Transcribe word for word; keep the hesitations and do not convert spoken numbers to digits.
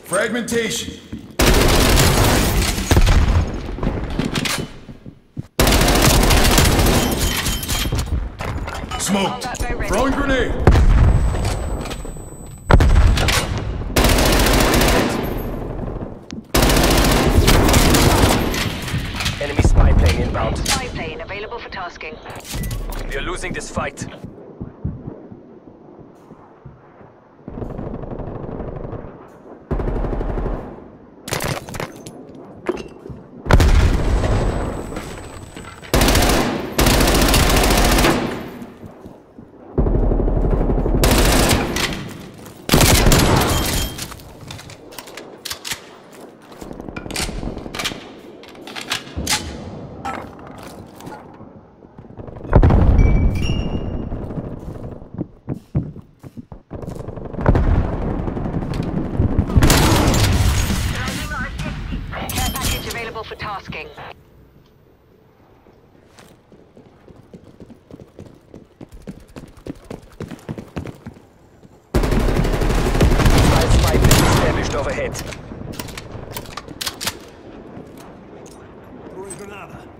Fragmentation. Smoked. Throwing grenade. Enemy spy plane inbound. Spy plane available for tasking. We are losing this fight. For tasking. Five spy plane established overhead. Throwing Granada.